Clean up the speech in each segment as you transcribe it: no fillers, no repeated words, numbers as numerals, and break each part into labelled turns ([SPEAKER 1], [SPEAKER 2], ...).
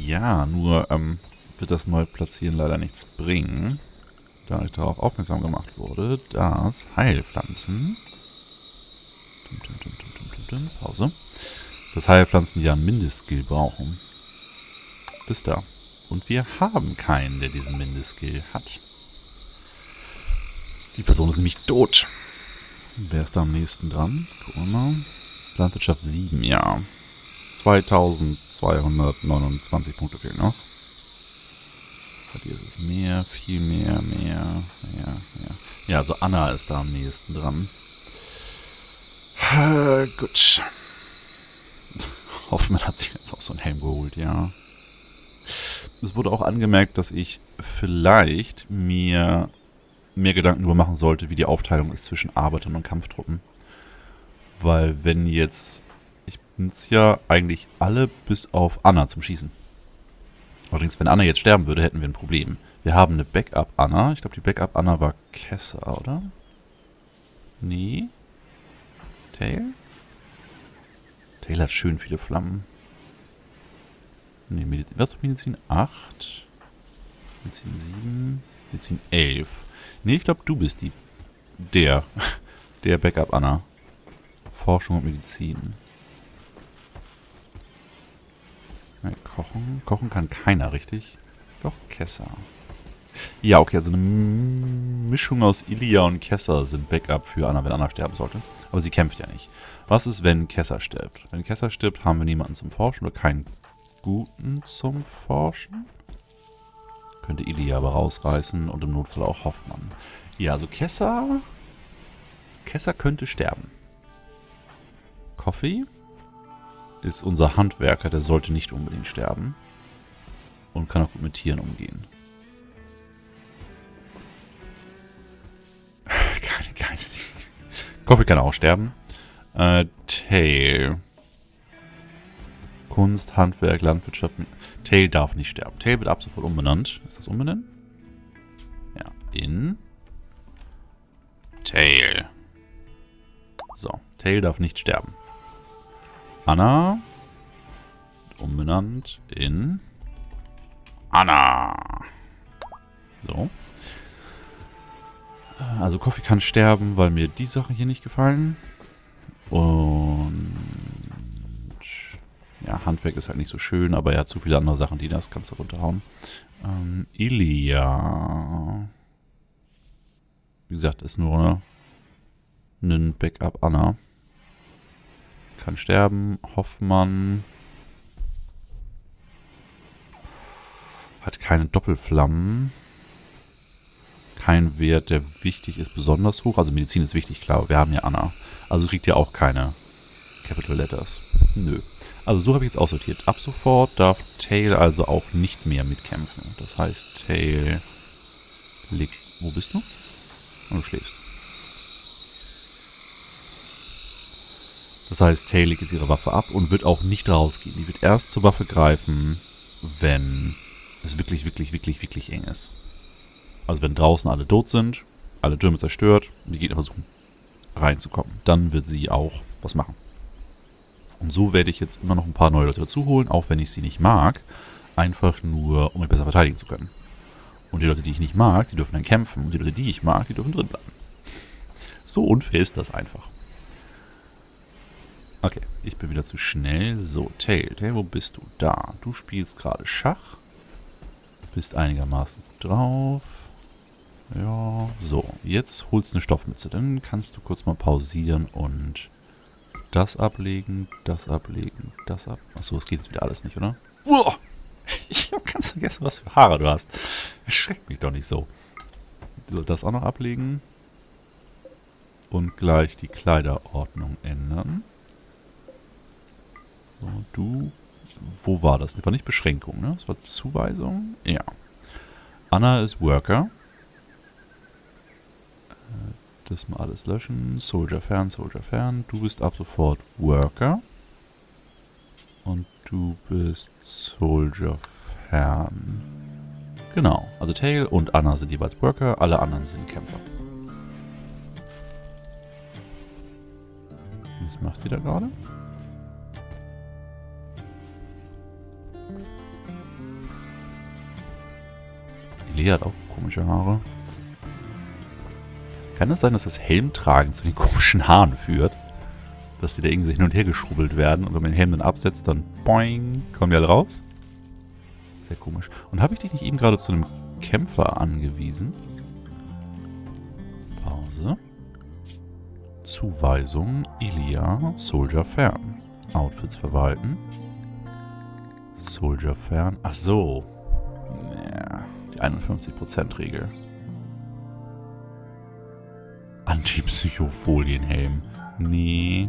[SPEAKER 1] Ja, nur wird das Neuplatzieren leider nichts bringen, da ich darauf aufmerksam gemacht wurde, dass Heilpflanzen... Pause. Dass Heilpflanzen ja einen Mindestskill brauchen. Das da. Und wir haben keinen, der diesen Mindestskill hat. Die Person ist nämlich tot. Wer ist da am nächsten dran? Gucken wir mal. Landwirtschaft 7, ja. 2229 Punkte fehlen noch. Bei dir ist es mehr, viel mehr, mehr. Ja, also Anna ist da am nächsten dran. Gut. Hoffmann hat sich jetzt auch so einen Helm geholt, ja. Es wurde auch angemerkt, dass ich vielleicht mir mehr Gedanken darüber machen sollte, wie die Aufteilung ist zwischen Arbeitern und Kampftruppen. Weil wenn jetzt... Ich benutze ja eigentlich alle bis auf Anna zum Schießen. Allerdings, wenn Anna jetzt sterben würde, hätten wir ein Problem. Wir haben eine Backup-Anna. Ich glaube, die Backup-Anna war Kessa, oder? Nee. Tail? Tail hat schön viele Flammen. Nee, Medizin 8. Medizin 7. Medizin 11. Nee, ich glaube, du bist der Backup-Anna. Forschung und Medizin. Ja, kochen. Kochen kann keiner, richtig? Doch, Kessa. Ja, okay, also eine Mischung aus Ilia und Kessa sind Backup für Anna, wenn Anna sterben sollte. Aber sie kämpft ja nicht. Was ist, wenn Kessa stirbt? Wenn Kessa stirbt, haben wir niemanden zum Forschen oder keinen guten zum Forschen. Könnte Ilia aber rausreißen und im Notfall auch Hoffmann. Ja, also Kessa könnte sterben. Coffee ist unser Handwerker, der sollte nicht unbedingt sterben. Und kann auch gut mit Tieren umgehen. Keine geistigen. Coffee kann auch sterben. Tail. Kunst, Handwerk, Landwirtschaft. Tail darf nicht sterben. Tail wird ab sofort umbenannt. Ist das umbenennen? Ja. In Tail. So. Tail darf nicht sterben. Anna. Umbenannt in Anna. So. Also Coffee kann sterben, weil mir die Sachen hier nicht gefallen. Und ja, Handwerk ist halt nicht so schön, aber er hat zu viele andere Sachen, die das kannst du runterhauen. Ilia. Wie gesagt, ist nur ein Backup Anna. Kann sterben. Hoffmann. Hat keine Doppelflammen. Kein Wert, der wichtig ist, besonders hoch. Also Medizin ist wichtig, klar. Wir haben ja Anna. Also kriegt ihr auch keine Capital Letters. Nö. Also so habe ich jetzt aussortiert. Ab sofort darf Tail also auch nicht mehr mitkämpfen. Das heißt, Tail liegt... Wo bist du? Oh, du schläfst. Das heißt, Tail legt jetzt ihre Waffe ab und wird auch nicht rausgehen. Die wird erst zur Waffe greifen, wenn es wirklich, wirklich, wirklich, wirklich eng ist. Also wenn draußen alle tot sind, alle Türme zerstört und die Gegner versuchen reinzukommen, dann wird sie auch was machen. Und so werde ich jetzt immer noch ein paar neue Leute dazu holen, auch wenn ich sie nicht mag, einfach nur, um mich besser verteidigen zu können. Und die Leute, die ich nicht mag, die dürfen dann kämpfen und die Leute, die ich mag, die dürfen drin bleiben. So unfair ist das einfach. Okay, ich bin wieder zu schnell. So, Tail, wo bist du? Da. Du spielst gerade Schach. Bist einigermaßen gut drauf. Ja, so. Jetzt holst du eine Stoffmütze. Dann kannst du kurz mal pausieren und das ablegen, das ablegen, das ab... Achso, das geht jetzt wieder alles nicht, oder? Uah! Ich habe ganz vergessen, was für Haare du hast. Erschreckt mich doch nicht so. So, das auch noch ablegen. Und gleich die Kleiderordnung ändern. So, du... Wo war das? Das war nicht Beschränkung, ne? Das war Zuweisung. Ja. Anna ist Worker. Das mal alles löschen. Soldier fern, Soldier fern. Du bist ab sofort Worker. Und du bist Soldier fern. Genau. Also Tail und Anna sind jeweils Worker. Alle anderen sind Kämpfer. Was macht die da gerade? Lea hat auch komische Haare. Kann es sein, dass das Helmtragen zu den komischen Haaren führt? Dass die da irgendwie hin und her geschrubbelt werden und wenn man den Helm dann absetzt, dann boing, kommen die alle raus? Sehr komisch. Und habe ich dich nicht eben gerade zu einem Kämpfer angewiesen? Pause. Zuweisung, Ilia, Soldier fern. Outfits verwalten. Soldier fern. Ach so. Ja, die 51%-Regel. Antipsychofolienhelm. Nee.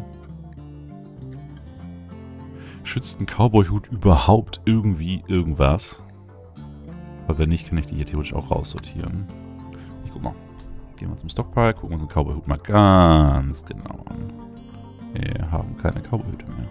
[SPEAKER 1] Schützt ein Cowboy-Hut überhaupt irgendwie irgendwas? Aber wenn nicht, kann ich die hier theoretisch auch raussortieren. Ich guck mal. Gehen wir zum Stockpile, gucken uns den Cowboy-Hut mal ganz genau an. Wir haben keine Cowboy-Hüte mehr.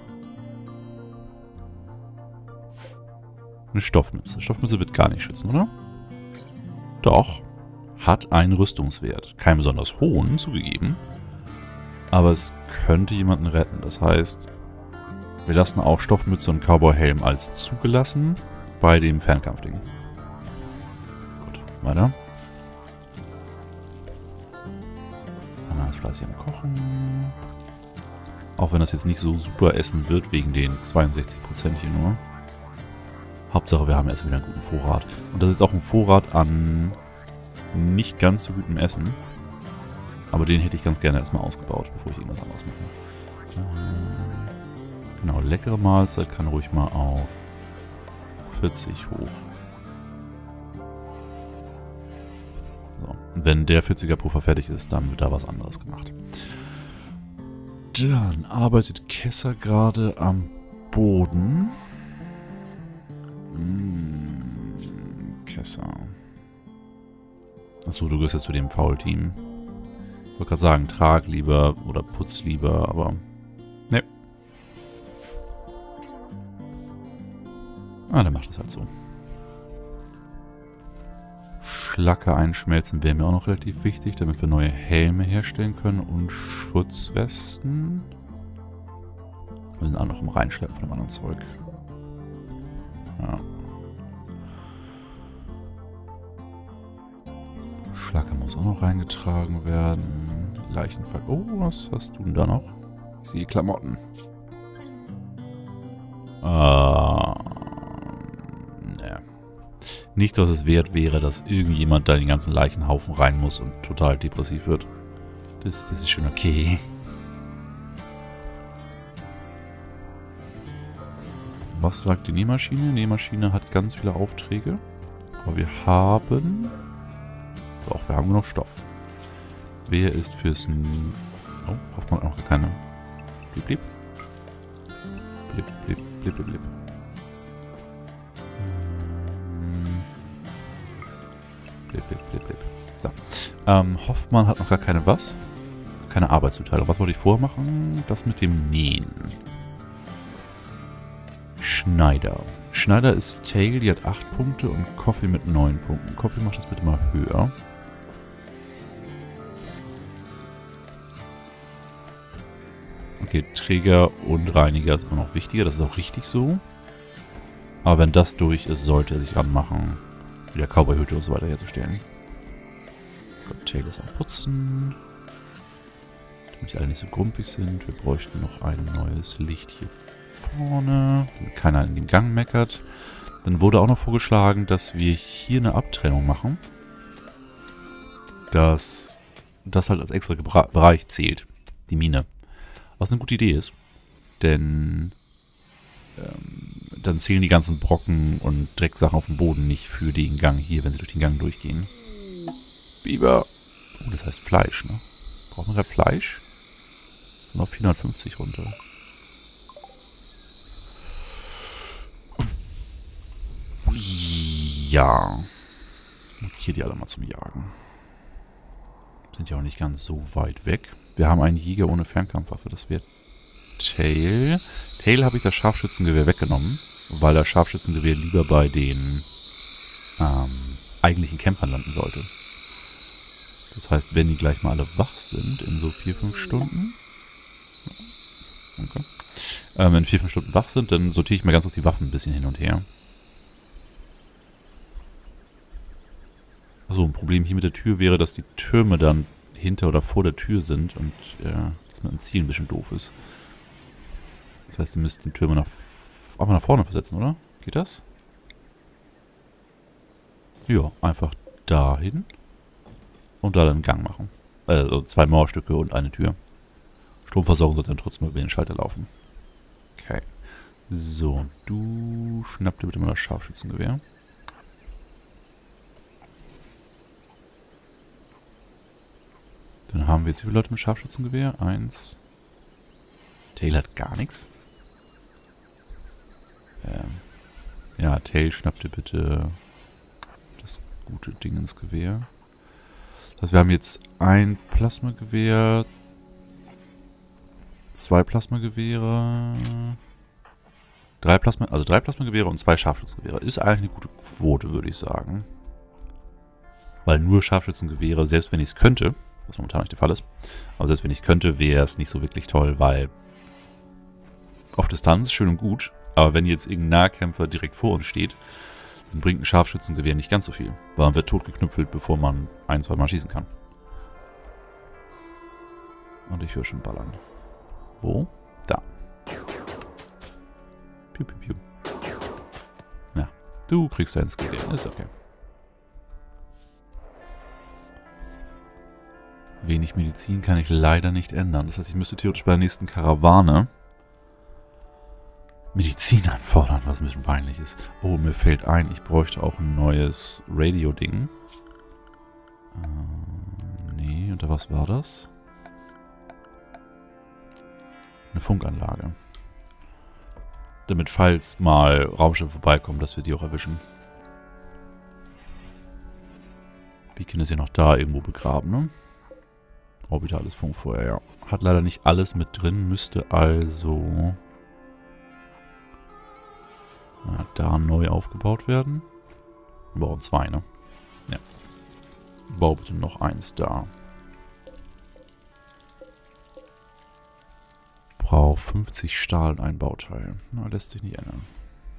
[SPEAKER 1] Eine Stoffmütze. Stoffmütze wird gar nicht schützen, oder? Doch. Hat einen Rüstungswert. Keinen besonders hohen, zugegeben. Aber es könnte jemanden retten. Das heißt, wir lassen auch Stoffmütze und Cowboy-Helm als zugelassen bei dem Fernkampfding. Gut, weiter. Anna ist fleißig am Kochen. Auch wenn das jetzt nicht so super essen wird, wegen den 62% hier nur. Hauptsache, wir haben erst wieder einen guten Vorrat. Und das ist auch ein Vorrat an nicht ganz so gutem Essen. Aber den hätte ich ganz gerne erstmal ausgebaut, bevor ich irgendwas anderes mache. Genau, leckere Mahlzeit kann ruhig mal auf 40 hoch. So, und wenn der 40er Puffer fertig ist, dann wird da was anderes gemacht. Dann arbeitet Kessa gerade am Boden. Kessa. Achso, du gehörst jetzt zu dem Foul-Team. Ich wollte gerade sagen, trag lieber oder putz lieber, aber ne. Ah, dann macht das halt so. Schlacke einschmelzen wäre mir auch noch relativ wichtig, damit wir neue Helme herstellen können und Schutzwesten. Wir sind auch noch im Reinschleppen von dem anderen Zeug. Ja. Schlacke muss auch noch reingetragen werden. Leichenfall. Oh, was hast du denn da noch? Ich sehe Klamotten. Ne. Nicht, dass es wert wäre, dass irgendjemand da in den ganzen Leichenhaufen rein muss und total depressiv wird. Das ist schon okay. Was sagt die Nähmaschine? Die Nähmaschine hat ganz viele Aufträge. Aber wir haben... Doch, wir haben genug Stoff. Wer ist fürs... Oh, Hoffmann hat noch keine... Blip, blip. Blip, blip, blip, blip, blip. Blip, blip, blip, blip. So. Hoffmann hat noch gar keine was? Keine Arbeitszuteilung. Was wollte ich vorher machen? Das mit dem Nähen. Schneider. Schneider ist Tail, die hat 8 Punkte und Coffee mit 9 Punkten. Coffee macht das bitte mal höher. Okay, Träger und Reiniger ist immer noch wichtiger. Das ist auch richtig so. Aber wenn das durch ist, sollte er sich anmachen, wieder Cowboy-Hüte und so weiter herzustellen. Gut, Tail ist am Putzen. Damit die alle nicht so grumpig sind. Wir bräuchten noch ein neues Licht hier vorne, damit keiner in den Gang meckert. Dann wurde auch noch vorgeschlagen, dass wir hier eine Abtrennung machen. Dass das halt als extra Bereich zählt. Die Mine. Was eine gute Idee ist. Denn dann zählen die ganzen Brocken und Drecksachen auf dem Boden nicht für den Gang hier, wenn sie durch den Gang durchgehen. Biber. Oh, das heißt Fleisch, ne? Brauchen wir gerade Fleisch? Sind auf 450 runter. Ja. Hier die alle mal zum Jagen. Sind ja auch nicht ganz so weit weg. Wir haben einen Jäger ohne Fernkampfwaffe. Das wäre Tail. Tail habe ich das Scharfschützengewehr weggenommen, weil das Scharfschützengewehr lieber bei den eigentlichen Kämpfern landen sollte. Das heißt, wenn die gleich mal alle wach sind in so 4-5 Stunden. Okay. Wenn 4-5 Stunden wach sind, dann sortiere ich mal ganz kurz die Waffen ein bisschen hin und her. So, ein Problem hier mit der Tür wäre, dass die Türme dann hinter oder vor der Tür sind und dass man ein Ziel ein bisschen doof ist. Das heißt, sie müssten Türme auch mal nach vorne versetzen, oder? Geht das? Ja, einfach dahin und da dann einen Gang machen. Also 2 Mauerstücke und eine Tür. Stromversorgung sollte dann trotzdem über den Schalter laufen. Okay. So, du schnapp dir bitte mal das Scharfschützengewehr. Dann haben wir jetzt wie viele Leute mit Scharfschützengewehr? 1. Tail hat gar nichts. Ja, Tail, schnapp dir bitte das gute Ding ins Gewehr. Das heißt, wir haben jetzt ein Plasmagewehr, 2 Plasmagewehre, 3 Plasmagewehre und 2 Scharfschützengewehre. Ist eigentlich eine gute Quote, würde ich sagen. Weil nur Scharfschützengewehre, selbst wenn ich es könnte, was momentan nicht der Fall ist, aber selbst wenn ich es könnte, wäre es nicht so wirklich toll, weil auf Distanz schön und gut, aber wenn jetzt irgendein Nahkämpfer direkt vor uns steht, dann bringt ein Scharfschützengewehr nicht ganz so viel, weil man wird totgeknüppelt, bevor man 1-2 Mal schießen kann. Und ich höre schon ballern. Wo? Da. Piu, piu, piu. Ja, du kriegst dein Gewehr, ist okay. Wenig Medizin kann ich leider nicht ändern. Das heißt, ich müsste theoretisch bei der nächsten Karawane Medizin anfordern, was ein bisschen peinlich ist. Oh, mir fällt ein, ich bräuchte auch ein neues Radio-Ding. Nee, unter was war das? Eine Funkanlage. Damit, falls mal Raumschiffe vorbeikommen, dass wir die auch erwischen. Beacon ist ja noch da irgendwo begraben, ne? Orbitales Funkfeuer, ja. Hat leider nicht alles mit drin, müsste also da neu aufgebaut werden. Wir brauchen 2, ne? Ja. Bau bitte noch 1 da. Braucht 50 Stahl und ein Bauteil. Na, lässt sich nicht ändern.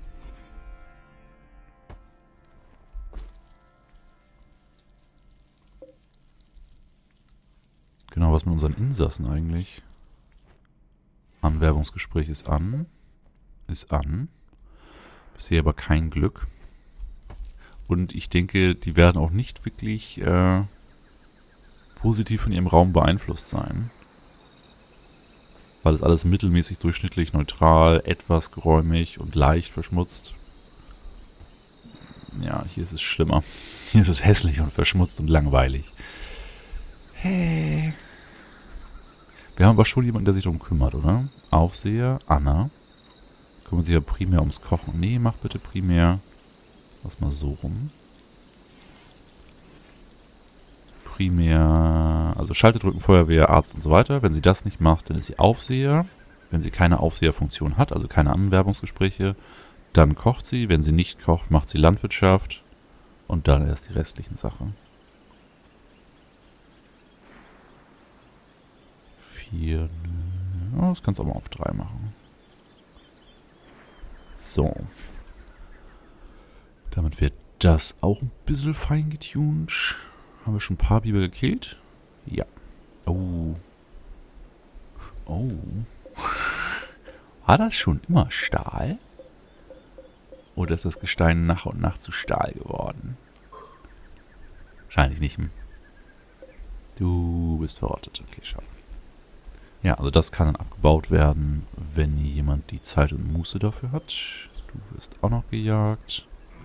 [SPEAKER 1] Genau, was mit unseren Insassen eigentlich? Anwerbungsgespräch ist an. Ist an. Bisher aber kein Glück. Und ich denke, die werden auch nicht wirklich positiv von ihrem Raum beeinflusst sein. Weil es alles mittelmäßig, durchschnittlich, neutral, etwas geräumig und leicht verschmutzt. Ja, hier ist es schlimmer. Hier ist es hässlich und verschmutzt und langweilig. Hey. Wir haben aber schon jemanden, der sich darum kümmert, oder? Aufseher, Anna. Kümmern sich ja primär ums Kochen. Nee, mach bitte primär. Lass mal so rum. Primär, also Schalter drücken, Feuerwehr, Arzt und so weiter. Wenn sie das nicht macht, dann ist sie Aufseher. Wenn sie keine Aufseherfunktion hat, also keine Anwerbungsgespräche, dann kocht sie. Wenn sie nicht kocht, macht sie Landwirtschaft. Und dann erst die restlichen Sachen. 4. Oh, das kannst du auch mal auf 3 machen. So. Damit wird das auch ein bisschen fein getuned. Haben wir schon ein paar Biber gekillt? Ja. Oh. Oh. War das schon immer Stahl? Oder ist das Gestein nach und nach zu Stahl geworden? Wahrscheinlich nicht. Du bist verrottet. Okay, schau. Ja, also das kann dann abgebaut werden, wenn jemand die Zeit und Muße dafür hat. Du wirst auch noch gejagt.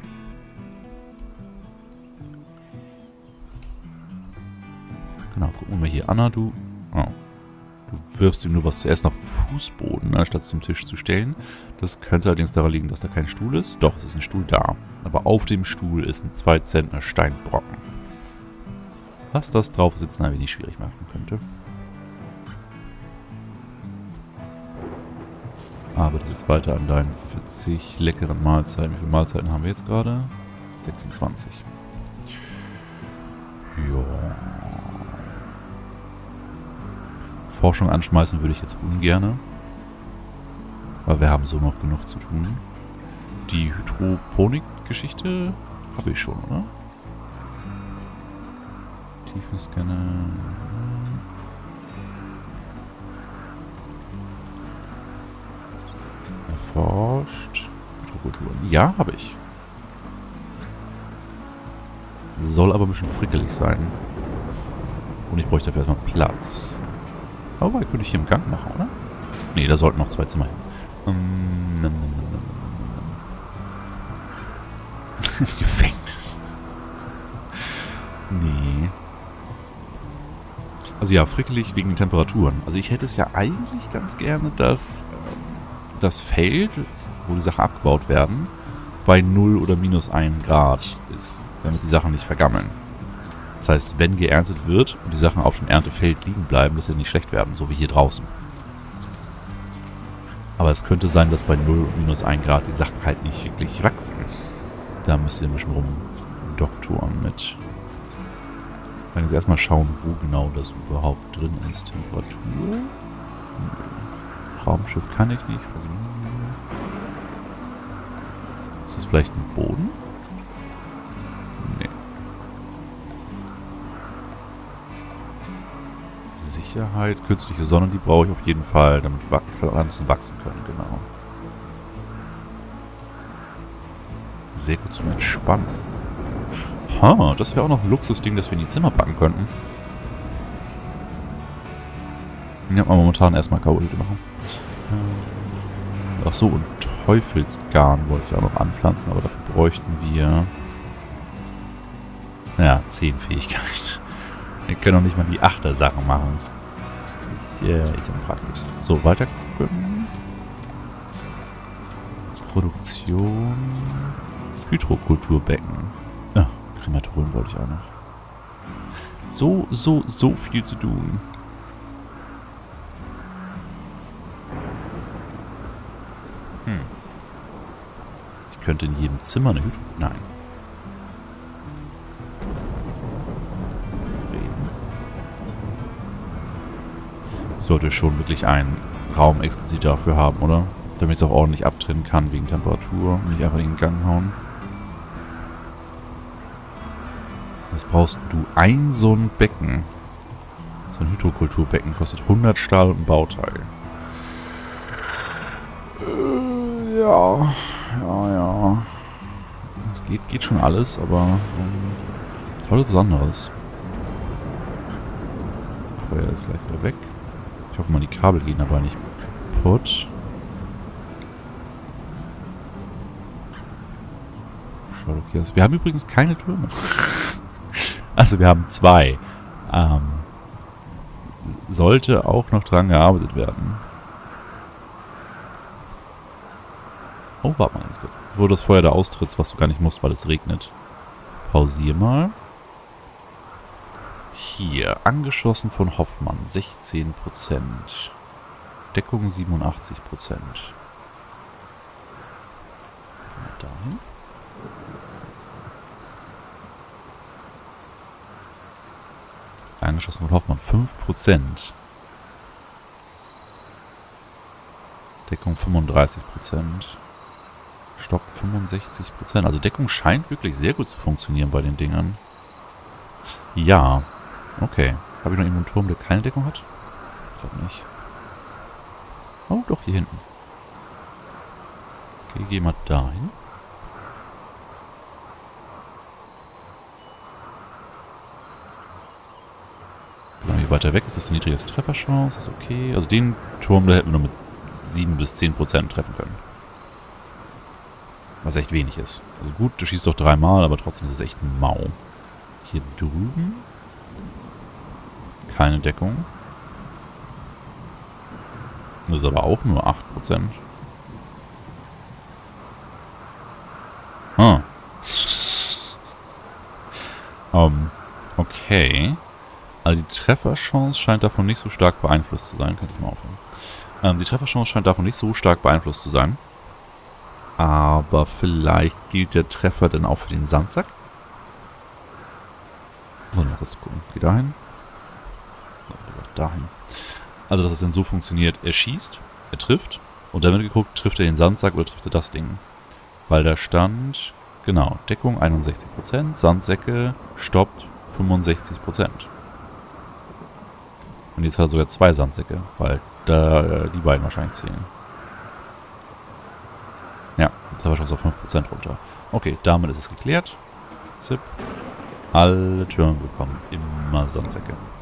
[SPEAKER 1] Genau, gucken wir mal hier. Anna, du wirfst ihm nur was zu essen auf den Fußboden, anstatt zum Tisch zu stellen. Das könnte allerdings daran liegen, dass da kein Stuhl ist. Doch, es ist ein Stuhl da. Aber auf dem Stuhl ist ein 2 Zentner Steinbrocken. Was das Draufsitzen ein wenig schwierig machen könnte. Aber das ist weiter an deinen 40 leckeren Mahlzeiten. Wie viele Mahlzeiten haben wir jetzt gerade? 26. Ja. Forschung anschmeißen würde ich jetzt ungerne. Weil wir haben so noch genug zu tun. Die Hydroponik-Geschichte habe ich schon, oder? Tiefenscanner. Erforscht. Hydrokulturen. Ja, habe ich. Soll aber ein bisschen frickelig sein. Und ich bräuchte dafür erstmal Platz. Aber könnte ich hier im Gang machen, oder? Nee, da sollten noch 2 Zimmer hin. Gefängnis. Nee. Also ja, frickelig wegen den Temperaturen. Also ich hätte es ja eigentlich ganz gerne, dass das Feld, wo die Sachen abgebaut werden, bei 0 oder -1 Grad ist, damit die Sachen nicht vergammeln. Das heißt, wenn geerntet wird und die Sachen auf dem Erntefeld liegen bleiben, dass sie nicht schlecht werden, so wie hier draußen. Aber es könnte sein, dass bei 0 und -1 Grad die Sachen halt nicht wirklich wachsen. Da müsst ihr ein bisschen rumdoktoren mit. Ich kann jetzt erstmal schauen, wo genau das überhaupt drin ist. Temperatur. Raumschiff kann ich nicht. Ist das vielleicht ein Boden? Nee. Sicherheit, künstliche Sonne, die brauche ich auf jeden Fall, damit Pflanzen wachsen können, genau. Sehr gut zum Entspannen. Ha, das wäre auch noch ein Luxusding, das wir in die Zimmer packen könnten. Ja, aber momentan erstmal K.O.-Hüte machen. Achso, und Teufelsgarn wollte ich auch noch anpflanzen, aber dafür bräuchten wir... Ja, 10 Fähigkeit. Wir können auch nicht mal die 8er Sachen machen. Ich unpraktisch. So, weiter gucken. Produktion. Hydrokulturbecken. Ah, Krematorium wollte ich auch noch. So viel zu tun. Ich könnte in jedem Zimmer eine Hydro... Nein. Ich sollte schon wirklich einen Raum explizit dafür haben, oder? Damit ich es auch ordentlich abtrennen kann wegen Temperatur und nicht einfach in den Gang hauen. Das brauchst du so ein Becken. So ein Hydrokulturbecken kostet 100 Stahl und ein Bauteil. Ja. Das geht schon alles, aber toll was anderes. Feuer ist gleich wieder weg. Ich hoffe mal, die Kabel gehen aber nicht kaputt. Schaut okay aus. Wir haben übrigens keine Türme. Also wir haben 2. Sollte auch noch dran gearbeitet werden. Oh, warte mal ganz kurz. Bevor das Feuer da austrittst, was du gar nicht musst, weil es regnet. Pausier mal. Hier, angeschossen von Hoffmann, 16%. Deckung 87%. Dahin. Angeschossen von Hoffmann, 5%. Deckung 35%. Stopp 65%. Also Deckung scheint wirklich sehr gut zu funktionieren bei den Dingern. Ja. Okay. Habe ich noch irgendwo einen Turm, der keine Deckung hat? Ich glaube nicht. Oh, doch, hier hinten. Okay, gehen wir dahin. Genau, je weiter weg ist, desto niedriger ist die Trefferchance. Ist okay. Also den Turm, da hätten wir nur mit 7 bis 10% treffen können. Was echt wenig ist. Also gut, du schießt doch 3-mal, aber trotzdem ist es echt mau. Hier drüben. Keine Deckung. Das ist aber auch nur 8%. Okay. Also die Trefferchance scheint davon nicht so stark beeinflusst zu sein. Kann ich mal aufhören. Die Trefferchance scheint davon nicht so stark beeinflusst zu sein. Aber vielleicht gilt der Treffer dann auch für den Sandsack. Mal kurz gucken. Geh dahin. Dahin. Also, dass es dann so funktioniert, er schießt, er trifft und dann wird geguckt, trifft er den Sandsack oder trifft er das Ding. Weil da stand, genau, Deckung 61%, Sandsäcke stoppt 65%. Und jetzt hat er sogar 2 Sandsäcke, weil da die beiden wahrscheinlich zählen. Ja, da war schon so 5% runter. Okay, damit ist es geklärt. Zip. Alle Türme bekommen immer Sandsäcke.